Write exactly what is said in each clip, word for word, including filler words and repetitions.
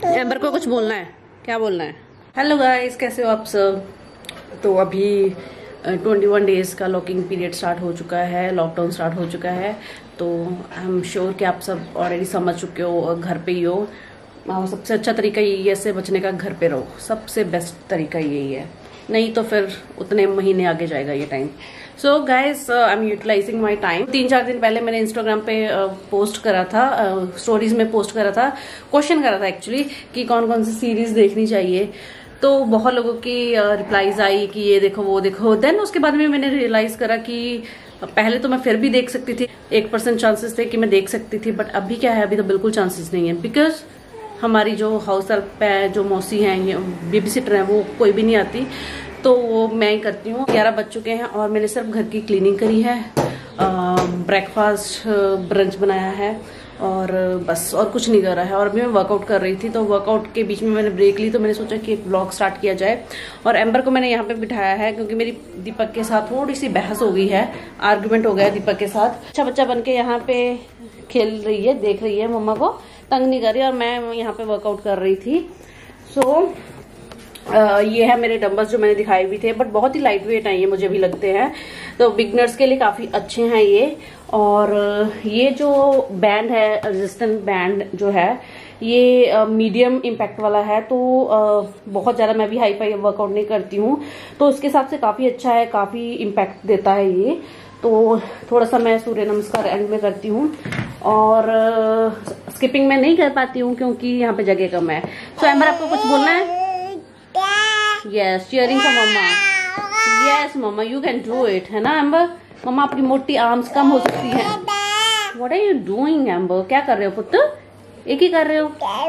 Amber को कुछ बोलना है, क्या बोलना है? हेलो गाइस, कैसे हो आप सब? तो अभी ट्वेंटी वन डेज का लॉकिंग पीरियड स्टार्ट हो चुका है, लॉकडाउन स्टार्ट हो चुका है। तो आई एम श्योर कि आप सब ऑलरेडी समझ चुके हो और घर पे ही हो। और सबसे अच्छा तरीका यही है इससे बचने का, घर पे रहो। सबसे बेस्ट तरीका यही है, नहीं तो फिर उतने महीने आगे जाएगा ये time. So guys, I am utilising my time. तीन चार दिन पहले मैंने इंस्टाग्राम पे पोस्ट uh, करा था, स्टोरीज uh, में पोस्ट करा था, क्वेश्चन करा था एक्चुअली कि कौन कौन सी सीरीज देखनी चाहिए। तो बहुत लोगों की रिप्लाईज uh, आई कि ये देखो वो देखो। देन उसके बाद में मैंने रियलाइज करा कि पहले तो मैं फिर भी देख सकती थी, एक परसेंट चांसेस थे कि मैं देख सकती थी, बट अभी क्या है, अभी तो बिल्कुल चांसेस नहीं है। बिकॉज हमारी जो हाउस हेल्प है, जो मौसी हैं, बेबी सिटर है, वो कोई भी नहीं आती, तो वो मैं ही करती हूँ। ग्यारह बज चुके हैं और मैंने सिर्फ घर की क्लीनिंग करी है, ब्रेकफास्ट ब्रंच बनाया है और बस, और कुछ नहीं करा है। और अभी मैं वर्कआउट कर रही थी, तो वर्कआउट के बीच में मैंने ब्रेक ली, तो मैंने सोचा कि एक व्लॉग स्टार्ट किया जाए। और एम्बर को मैंने यहाँ पे बिठाया है क्योंकि मेरी दीपक के साथ थोड़ी सी बहस हो गई है, आर्गुमेंट हो गया है दीपक के साथ। अच्छा बच्चा बन के यहाँ पे खेल रही है, देख रही है, मम्मा को तंग नहीं कर रही, और मैं यहाँ पे वर्कआउट कर रही थी। सो so, Uh, ये है मेरे डंबल्स जो मैंने दिखाए भी थे, बट बहुत ही लाइट वेट हैं ये, मुझे भी लगते हैं। तो बिगनर्स के लिए काफी अच्छे हैं ये। और ये जो बैंड है, रेजिस्टेंट बैंड जो है, ये मीडियम uh, इम्पैक्ट वाला है। तो uh, बहुत ज्यादा मैं भी हाई फाई वर्कआउट नहीं करती हूँ, तो उसके हिसाब से काफी अच्छा है, काफी इम्पैक्ट देता है ये। तो थोड़ा सा मैं सूर्य नमस्कार एंड में करती हूँ, और स्किपिंग uh, में नहीं कर पाती हूँ क्योंकि यहाँ पे जगह कम है। तो एम्बर, आपको कुछ बोलना है? Yes, cheering for mama. Yes, mama, you can do it, है ना एम्बर? मम्मा अपनी मोटी आर्म्स कम हो सकती है। What are you doing, Amber? क्या कर रहे हो पुत्र? एक ही कर रहे हो?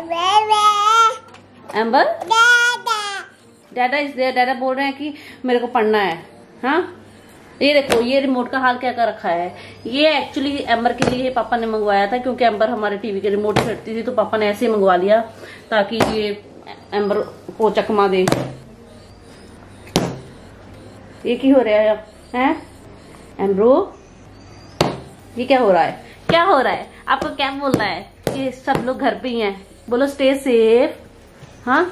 Amber? Dada is there. Dada बोल रहे हैं कि मेरे को पढ़ना है। हाँ, ये देखो, ये रिमोट का हाल क्या कर रखा है। ये एक्चुअली एम्बर के लिए पापा ने मंगवाया था, क्योंकि एम्बर हमारे टीवी के रिमोट छेड़ती थी, तो पापा ने ऐसे ही मंगवा लिया ताकि ये एम्बर को चकमा दे। ये क्या हो रहा है हैं एम्ब्रो? ये क्या हो रहा है? क्या हो रहा है? आपको क्या बोलना है कि सब लोग घर पे ही हैं? बोलो स्टे सेफ। हाँ,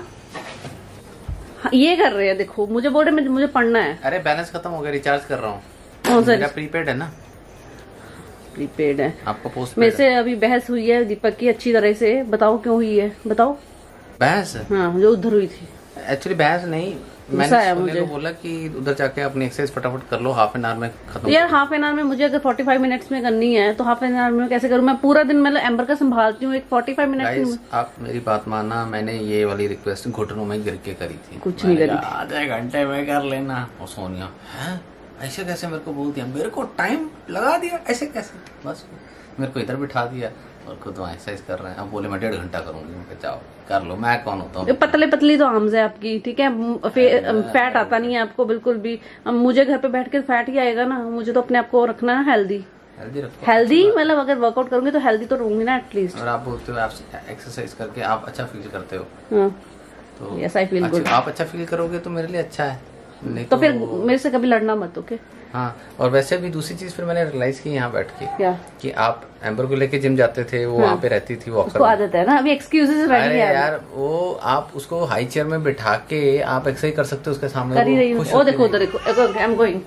ये कर रहे हैं, देखो मुझे बोल रहे मुझे पढ़ना है। अरे बैलेंस खत्म हो गया, रिचार्ज कर रहा हूँ। कौन सा? प्रीपेड है ना? प्रीपेड है आपका पोस्ट। मेरे से अभी बहस हुई है दीपक की अच्छी तरह से। बताओ क्यों हुई है, बताओ। बहस? हाँ, जो उधर हुई थी। एक्चुअली बहस नहीं, मैंने मुझे को बोला कि उधर जाके अपनी एक्सरसाइज फटाफट कर लो, हाफ एन आवर में खत्म। यार हाफ एन आवर में मुझे अगर फोर्टी फाइव मिनट्स में करनी है तो हाफ एन आवर में कैसे करूँ? मैं पूरा दिन मतलब एम्बर का संभालती हूँ, एक फोर्टी फाइव मिनट में। आप मेरी बात मानना, मैंने ये वाली रिक्वेस्ट घुटनों में गिर के करी थी। कुछ नहीं करी, आधे घंटे में कर लेना। और सोनिया है ऐसे कैसे मेरे को बोल दिया, मेरे को टाइम लगा दिया, ऐसे कैसे? बस मेरे को इधर बिठा दिया और खुद वहाँ एक्सरसाइज कर रहे हैं। अब बोले मैं डेढ़ घंटा करूंगी। मैं जाओ कर लो, मैं कौन होता हूँ? पतले पतली तो आर्म्स है आपकी, ठीक है, फैट आता नहीं है आपको बिल्कुल भी। मुझे घर पे बैठ के फैट ही आएगा ना, मुझे तो अपने आप को रखना है हेल्दी। हेल्दी हेल्दी मतलब अगर वर्कआउट करूंगी तो हेल्दी तो रहूंगी ना एटलीस्ट। और आप बोलते हो आप एक्सरसाइज करके आप अच्छा फील करते हो, हाँ, तो यस आई फील गुड। आप अच्छा फील करोगे तो मेरे लिए अच्छा है, नहीं तो, तो फिर मेरे से कभी लड़ना मत, ओके? हाँ, और वैसे भी दूसरी चीज फिर मैंने रियलाइज की यहाँ बैठ के, क्या? कि आप एम्बर को लेके जिम जाते थे, वो हाँ, वहाँ पे रहती थी, वो उसको आदत है ना, अभी एक्सक्यूजेस रेडी है यार। यार वो आप उसको हाई चेयर में बिठा के आप एक्सरसाइज कर सकते हो उसके सामने। कर ही रही हूँ। ओ देखो उधर देखो, आई एम गोइंग।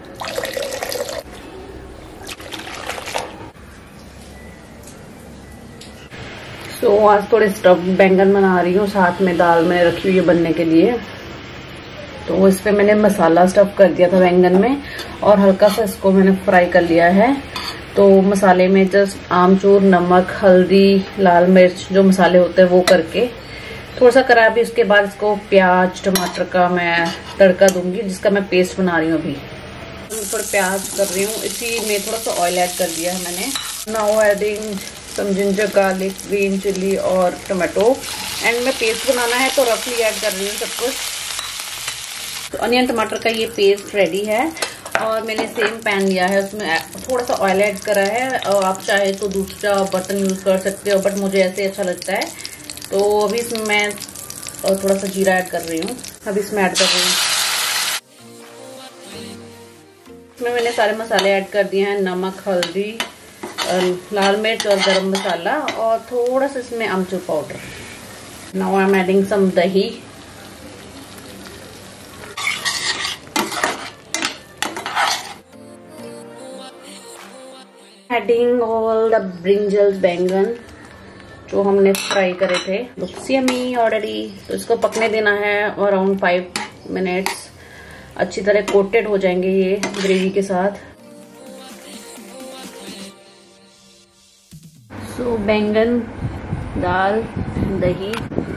तो आज थोड़े स्टफ बैंगन बना रही हूँ, साथ में दाल में रखी हुई है बनने के लिए। तो इस पे मैंने मसाला स्टफ कर दिया था बैंगन में, और हल्का सा इसको मैंने फ्राई कर लिया है। तो मसाले में जस्ट आमचूर, नमक, हल्दी, लाल मिर्च, जो मसाले होते हैं वो करके थोड़ा सा करा। अभी उसके बाद इसको प्याज टमाटर का मैं तड़का दूंगी, जिसका मैं पेस्ट बना रही हूँ। अभी थोड़ा प्याज कर रही हूँ, इसी में थोड़ा सा ऑयल ऐड कर दिया है मैंने। Now adding some ginger, garlic, green chilli और टमाटो। एंड में पेस्ट बनाना है तो रफली ऐड कर रही हूँ सब कुछ। तो अनियन टमाटर का ये पेस्ट रेडी है, और मैंने सेम पैन लिया है, उसमें थोड़ा सा ऑयल ऐड करा है। और आप चाहे तो दूसरा बर्तन यूज कर सकते हो, बट मुझे ऐसे अच्छा लगता है। तो अभी इसमें मैं थोड़ा सा जीरा ऐड कर रही हूँ। अभी इसमें ऐड कर रही हूँ, इसमें मैंने सारे मसाले ऐड कर दिए हैं, नमक, हल्दी, लाल मिर्च और गरम मसाला, और थोड़ा सा इसमें आमचूर powder. Now I'm adding some dahi. Adding all the brinjals बैंगन जो हमने फ्राई करे थे. Looks yummy already. तो इसको पकने देना है अराउंड फाइव मिनट्स. अच्छी तरह कोटेड हो जाएंगे ये ग्रेवी के साथ. सो बैंगन, दाल, दही.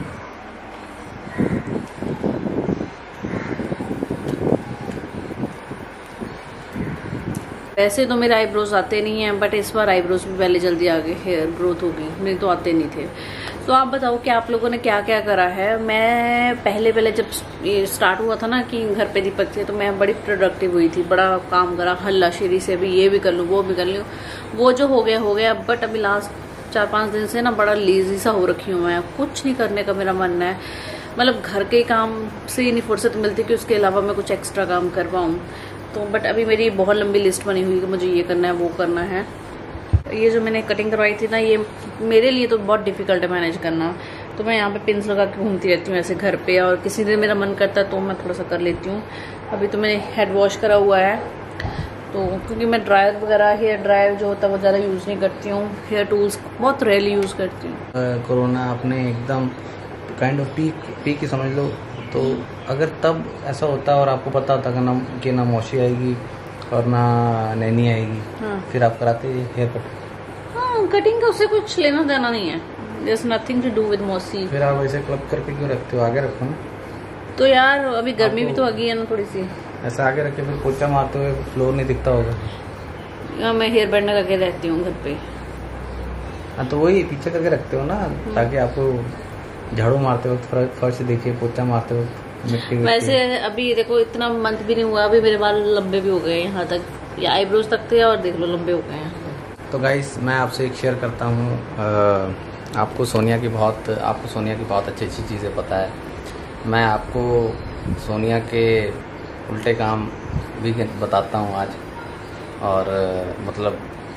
वैसे तो मेरे आईब्रोज आते नहीं हैं, बट इस बार आईब्रोज भी पहले जल्दी आ गए, हेयर ग्रोथ होगी. मेरे तो आते नहीं थे. तो आप बताओ कि आप लोगों ने क्या क्या करा है. मैं पहले पहले जब ये स्टार्ट हुआ था ना कि घर पे दीपक थे, तो मैं बड़ी प्रोडक्टिव हुई थी, बड़ा काम करा हल्लाशेरी से, अभी ये भी कर लूँ वो भी कर लूँ. वो जो हो गया हो गया. बट अभी लास्ट चार पाँच दिन से ना बड़ा लेजी सा हो रखी हूँ मैं. कुछ नहीं करने का मेरा मन है. मतलब घर के काम से ही नहीं फुर्सत मिलती कि उसके अलावा मैं कुछ एक्स्ट्रा काम कर पाऊँ. तो बट अभी मेरी बहुत लंबी लिस्ट बनी हुई कि मुझे ये करना है वो करना है. ये जो मैंने कटिंग करवाई थी ना, ये मेरे लिए तो बहुत डिफिकल्ट है मैनेज करना. तो मैं यहाँ पे पिन्स लगा के घूमती रहती हूँ ऐसे घर पे, और किसी दिन मेरा मन करता है तो मैं थोड़ा सा कर लेती हूँ. अभी तो मैंने हेड वॉश करा हुआ है, तो क्योंकि मैं ड्रायर वगैरह हेयर ड्रायर जो होता है वो ज़्यादा यूज़ नहीं करती हूँ. हेयर टूल्स बहुत रेयरली यूज़ करती हूँ. कोरोना आपने एकदम काइंड ऑफ पीक पीक ही समझ लो. तो अगर तब ऐसा होता और आपको पता होता कि ना कि ना मौसी आएगी और ना नैनी आएगी, हाँ. फिर आप कराते हेयर कट? हाँ, कटिंग का उससे कुछ लेना देना नहीं है. There's nothing to do with मौसी. फिर आप ऐसे क्लब करके क्यों रखते हो? आगे रखो ना. तो यार अभी गर्मी भी तो आ गई है ना थोड़ी सी. ऐसा आगे रखे फिर पोछा मारते हुए फ्लोर नहीं दिखता होगा. या मैं हेयर बैंड करके रहती हूँ घर पे. हाँ, तो वही पीछे करके रखते हो ना, ताकि आपको झाड़ू मारते वक्त फर्श देखिए, पोछा मारते वक्त मिट्टी. वैसे अभी देखो इतना मंथ भी नहीं हुआ, अभी मेरे बाल लंबे भी हो गए यहाँ तक, या आईब्रोज तक थे और देख लो लंबे हो गए हैं. तो गाइस मैं आपसे एक शेयर करता हूँ. आपको सोनिया की बहुत आपको सोनिया की बहुत अच्छी अच्छी चीज़ें पता है. मैं आपको सोनिया के उल्टे काम भी बताता हूँ आज. और मतलब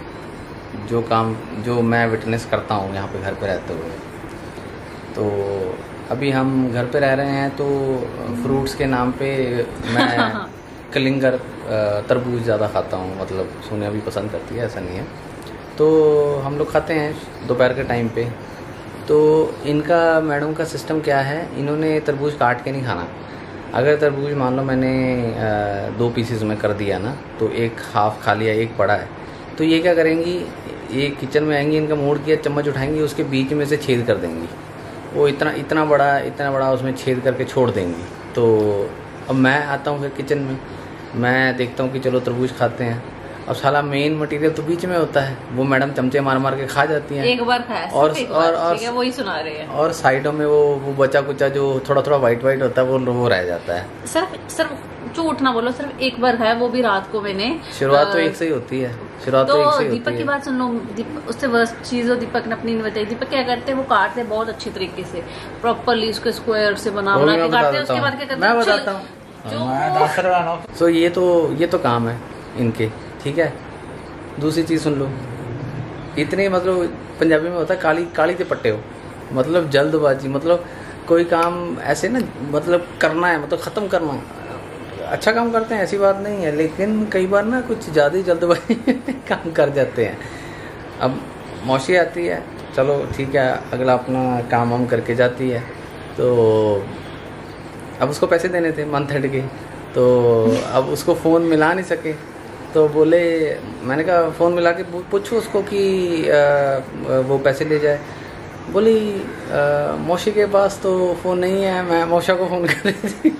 जो काम जो मैं विटनेस करता हूँ यहाँ पे घर पे रहते हुए. तो अभी हम घर पे रह रहे हैं, तो फ्रूट्स के नाम पे मैं कलिंगर तरबूज ज़्यादा खाता हूँ. मतलब सोनिया भी पसंद करती है, ऐसा नहीं है. तो हम लोग खाते हैं दोपहर के टाइम पे. तो इनका मैडम का सिस्टम क्या है, इन्होंने तरबूज काट के नहीं खाना. अगर तरबूज मान लो मैंने दो पीसेस में कर दिया ना, तो एक हाफ खा लिया, एक पड़ा है, तो ये क्या करेंगी, ये किचन में आएंगी, इनका मोड़ किया, चम्मच उठाएंगी, उसके बीच में से छेद कर देंगी. वो इतना इतना बड़ा इतना बड़ा उसमें छेद करके छोड़ देंगी. तो अब मैं आता हूँ फिर किचन में, मैं देखता हूँ कि चलो तरबूज खाते हैं. अब साला मेन मटेरियल तो बीच में होता है, वो मैडम चमचे मार मार के खा जाती हैं. एक बार खाया और और और वही सुना रहे हैं. और साइडों में वो वो बचा कुचा जो थोड़ा थोड़ा वाइट वाइट होता है, वो वो रह जाता है. सिर्फ सिर्फ झूठ ना बोलो, सिर्फ एक बार खाया, वो भी रात को मैंने. शुरुआत तो एक से ही होती है. शुरुआत तो, तो एक से ही होती है. दीपक की बात सुन लो. उससे वर्स्ट चीज हो दीपक ने अपनी नहीं बताई. दीपक क्या करते हैं, वो काटते हैं बहुत अच्छी तरीके से, प्रॉपरली उसके स्क्वायर से बना बना के काटते हैं. उसके बाद क्या करते हैं, मैं बताता हूँ. सो ये तो ये तो काम है इनके, ठीक है. दूसरी चीज़ सुन लो, इतने मतलब पंजाबी में होता है काली काली के पट्टे हो, मतलब जल्दबाजी. मतलब कोई काम ऐसे ना, मतलब करना है, मतलब ख़त्म करना. अच्छा काम करते हैं, ऐसी बात नहीं है, लेकिन कई बार ना कुछ ज़्यादा ही जल्दबाजी काम कर जाते हैं. अब मौसी आती है, चलो ठीक है, अगला अपना काम वाम करके जाती है. तो अब उसको पैसे देने थे मंथ एंड के, तो अब उसको फ़ोन मिला नहीं सके. तो बोले, मैंने कहा फ़ोन मिला के पूछो उसको कि आ, वो पैसे ले जाए. बोली मौसी के पास तो फ़ोन नहीं है, मैं मौसा को फ़ोन कर रही थी.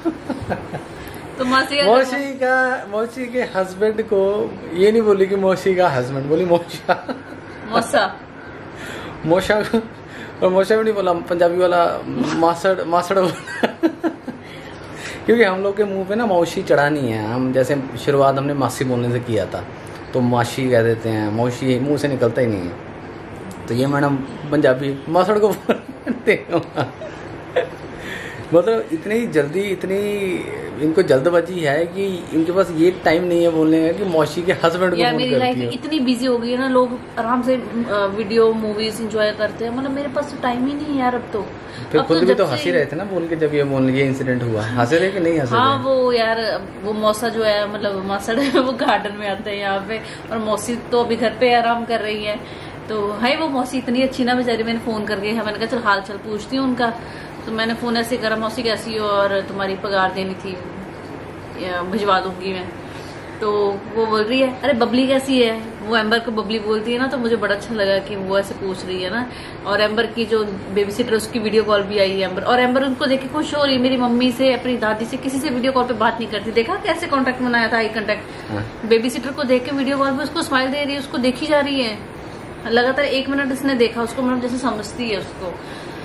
तो मौसी मौसी का मौसी के हस्बैंड को ये नहीं बोली कि मौसी का हस्बैंड, बोली मौसा मौसा मौसा. और मौसा भी नहीं बोला, पंजाबी वाला मासड़ मासड़ बोला. क्योंकि हम लोग के मुंह पे ना मौसी चढ़ानी है. हम जैसे शुरुआत हमने मासी बोलने से किया था, तो मासी कह देते हैं, मौसी मुंह से निकलता ही नहीं है. तो ये मैडम पंजाबी मासड़ को बोलते हैं. मतलब इतनी जल्दी, इतनी इनको जल्दबाजी है कि इनके पास ये टाइम नहीं है बोलने का कि मौसी के हस्बैंड को फोन मेरी लाइफ इतनी बिजी हो गई है ना, लोग आराम से वीडियो मूवीज एंजॉय करते हैं, मतलब मेरे पास टाइम ही नहीं है यार अब तो। फिर अब खुद तो भी तो हंसी रहे थे ना बोल के, जब ये बोल ये इंसिडेंट हुआ हंसे रहे कि नहीं हंसे हाँ रहे? वो यार वो मौसा जो है, मतलब मौसा वो गार्डन में आते हैं यहाँ पे, और मौसी तो अभी घर पे आराम कर रही है। तो है वो मौसी इतनी अच्छी ना बेचारी, मैंने फोन करके मैंने कहा चल हाल चाल पूछती हूँ उनका। तो मैंने फोन ऐसे करा, मौसी कैसी हो और तुम्हारी पगार देनी थी, भिजवा दूंगी मैं। तो वो बोल रही है अरे बबली कैसी है, वो एम्बर को बबली बोलती है ना, तो मुझे बड़ा अच्छा लगा कि वो ऐसे पूछ रही है ना। और एम्बर की जो बेबी सिटर उसकी वीडियो कॉल भी आई है एम्बर, और एम्बर उनको देख के खुश हो रही है। मेरी मम्मी से, अपनी दादी से, किसी से वीडियो कॉल पे बात नहीं करती, देखा कैसे कॉन्टेक्ट बनाया था, आई कॉन्टेक्ट। बेबी सिटर को देख के वीडियो कॉल पे उसको स्माइल दे रही है, उसको देखी जा रही है लगातार। एक मिनट उसने देखा उसको, मतलब जैसे समझती है उसको।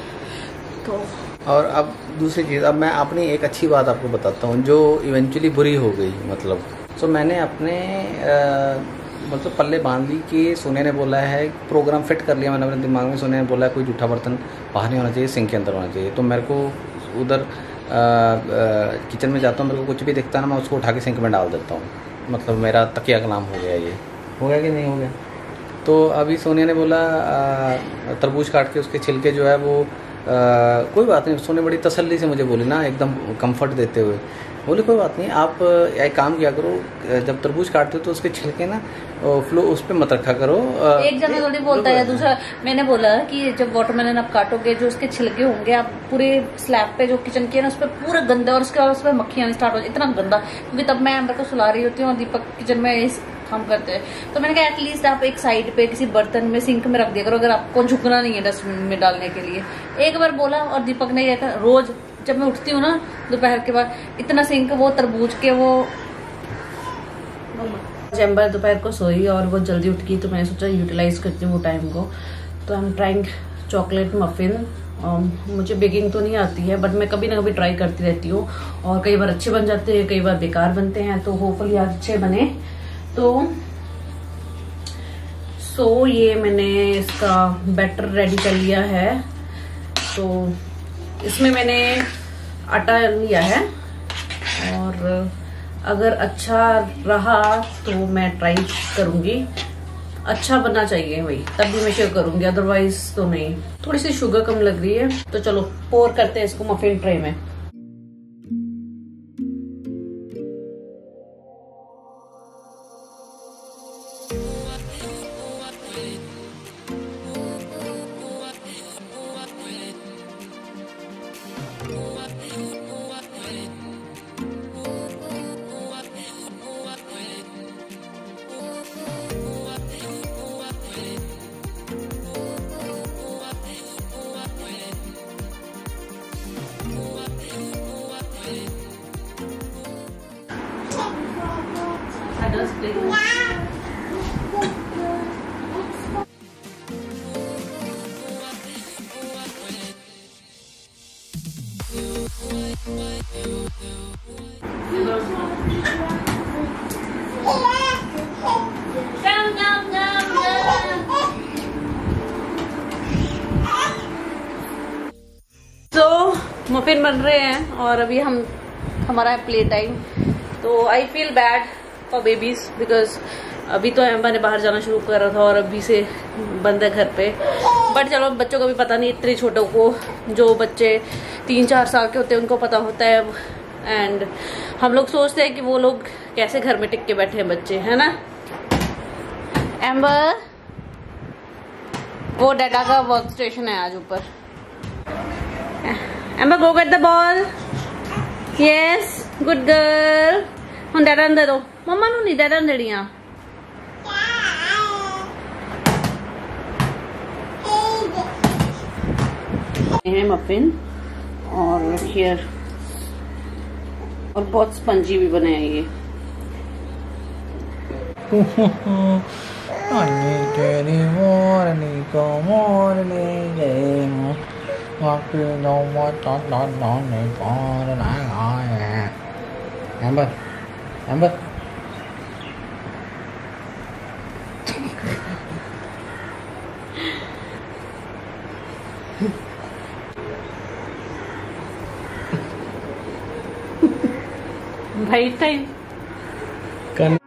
तो और अब दूसरी चीज़, अब मैं अपनी एक अच्छी बात आपको बताता हूँ जो इवेंचुअली बुरी हो गई। मतलब तो मैंने अपने आ, मतलब पल्ले बांध ली कि सोने ने बोला है, प्रोग्राम फिट कर लिया मैंने अपने दिमाग में। सोने ने बोला है कोई जूठा बर्तन बाहर नहीं होना चाहिए, सिंक के अंदर होना चाहिए। तो मेरे को उधर किचन में जाता हूँ, मेरे को कुछ भी दिखता है ना, मैं उसको उठा के सिंक में डाल देता हूँ। मतलब मेरा तकिया का नाम हो गया, ये हो गया कि नहीं हो गया। तो अभी सोनिया ने बोला तरबूज काट के उसके छिलके जो है वो आ, कोई बात नहीं। सोने बड़ी तसल्ली से मुझे बोली ना, एकदम कंफर्ट देते हुए बोले कोई बात नहीं, आप एक काम किया करो, जब तरबूज काटते हो तो उसके छिलके ना फ्लो उस पर मत रखा करो। एक जना थोड़ी बोलता है, दूसरा मैंने बोला कि जब वाटरमेलन आप काटोगे, जो उसके छिलके होंगे, आप पूरे स्लैब पे जो किचन की है ना उस पर पूरा गंदा, और उसके बाद उस पर मक्खियां स्टार्ट हो जाए, इतना गंदा। क्योंकि तब मैं एम्बर को सुला रही होती हूँ और दीपक किचन में काम करते हैं। तो मैंने कहा एटलीस्ट आप एक साइड पे किसी बर्तन में सिंक में रख दिया करो, अगर आपको झुकना नहीं है डस्टबिन में डालने के लिए। एक बार बोला और दीपक ने कहता रोज जब मैं उठती हूँ ना दोपहर के बाद, इतना सिंक वो तरबूज के वो। एम्बर दोपहर को सोई और वो जल्दी उठ गई, तो मैंने सोचा यूटिलाइज करती हूँ वो टाइम को। तो I am trying chocolate muffin. मुझे बेकिंग तो नहीं आती है, बट मैं कभी ना कभी ट्राई करती रहती हूँ, और कई बार अच्छे बन जाते हैं, कई बार बेकार बनते हैं। तो होपफुली आज अच्छे बने। तो सो so, ये मैंने इसका बैटर रेडी कर लिया है। तो इसमें मैंने आटा लिया है, और अगर अच्छा रहा तो मैं ट्राई करूंगी। अच्छा बनना चाहिए भाई, तब भी मैं शेयर करूंगी, अदरवाइज तो नहीं। थोड़ी सी शुगर कम लग रही है, तो चलो पोर करते हैं इसको मफिन ट्रे में। तो मफिन बन रहे हैं और अभी हम हमारा है प्ले टाइम। तो I feel bad for babies because अभी तो एम्बर ने बाहर जाना शुरू कर रहा था और अभी से बंद है घर पे। बट चलो बच्चों को भी पता नहीं, इतने छोटों को, जो बच्चे तीन चार साल के होते हैं उनको पता होता है। एंड हम लोग सोचते हैं कि वो लोग कैसे घर में टिक के बैठे हैं बच्चे, है ना एम्बर? वो डाटा का वर्क स्टेशन है आज ऊपर। Amber go get the ball. Yes good girl. हम डाटा दे दो मम्मा नू, नहीं डाटा देनिया। है मफिन और हियर, और बहुत स्पंजी भी बने हैं ये। तेरी मोरनी को मोरनी गए एम्बर एम्बर भाई टाइम कर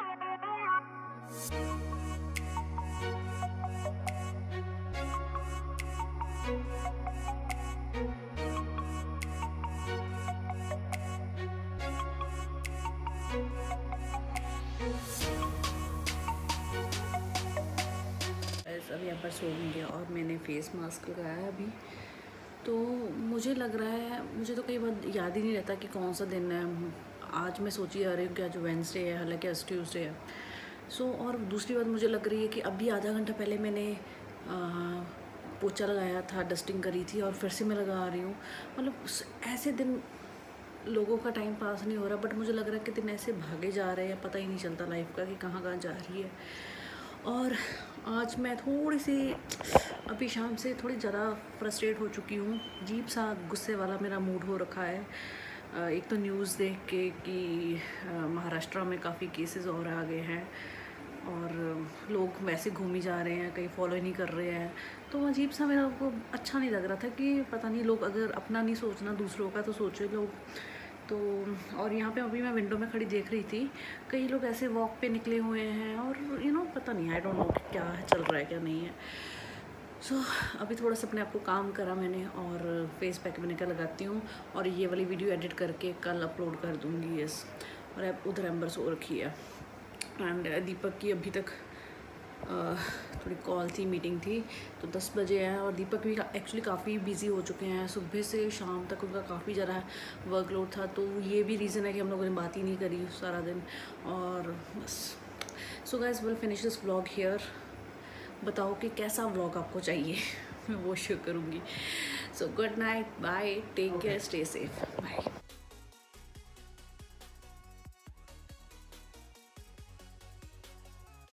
अभी यहाँ पर सो गया और मैंने फेस मास्क लगाया है अभी। तो मुझे लग रहा है, मुझे तो कई बार याद ही नहीं रहता कि कौन सा दिन है। आज मैं सोची आ रही हूँ कि आज वेडनेसडे है, हालांकि आज ट्यूसडे है। सो so, और दूसरी बात मुझे लग रही है कि अभी आधा घंटा पहले मैंने पोछा लगाया था, डस्टिंग करी थी और फिर से मैं लगा रही हूँ। मतलब ऐसे दिन लोगों का टाइम पास नहीं हो रहा, बट मुझे लग रहा है कि दिन ऐसे भागे जा रहे हैं, पता ही नहीं चलता लाइफ का कि कहाँ कहाँ जा रही है। और आज मैं थोड़ी सी अभी शाम से थोड़ी ज़्यादा फ्रस्ट्रेट हो चुकी हूँ। अजीब सा गुस्से वाला मेरा मूड हो रखा है। एक तो न्यूज़ देख के कि महाराष्ट्र में काफ़ी केसेस और आ गए हैं और लोग वैसे घूम ही जा रहे हैं, कहीं फॉलो ही नहीं कर रहे हैं। तो अजीब सा मेरा को अच्छा नहीं लग रहा था कि पता नहीं लोग अगर अपना नहीं सोचना दूसरों का तो सोचे लोग। तो और यहाँ पे अभी मैं विंडो में खड़ी देख रही थी, कई लोग ऐसे वॉक पे निकले हुए हैं और यू you नो know, पता नहीं, आई डोंट नो क्या चल रहा है क्या नहीं है। सो so, अभी थोड़ा सा अपने आप को काम करा मैंने और फेस पैक मैंने क्या लगाती हूँ और ये वाली वीडियो एडिट करके कल अपलोड कर दूँगी। यस, और अब उधर एम्बर सो रखी है एंड दीपक की अभी तक Uh, थोड़ी कॉल थी, मीटिंग थी, तो दस बजे है और दीपक भी एक्चुअली काफ़ी बिज़ी हो चुके हैं। सुबह से शाम तक उनका काफ़ी ज़्यादा वर्कलोड था, तो ये भी रीज़न है कि हम लोगों ने बात ही नहीं करी सारा दिन। और बस so guys, will finish this vlog here. बताओ कि कैसा व्लॉग आपको चाहिए, मैं वो शेयर करूँगी। So good night, bye, take care, stay safe, bye.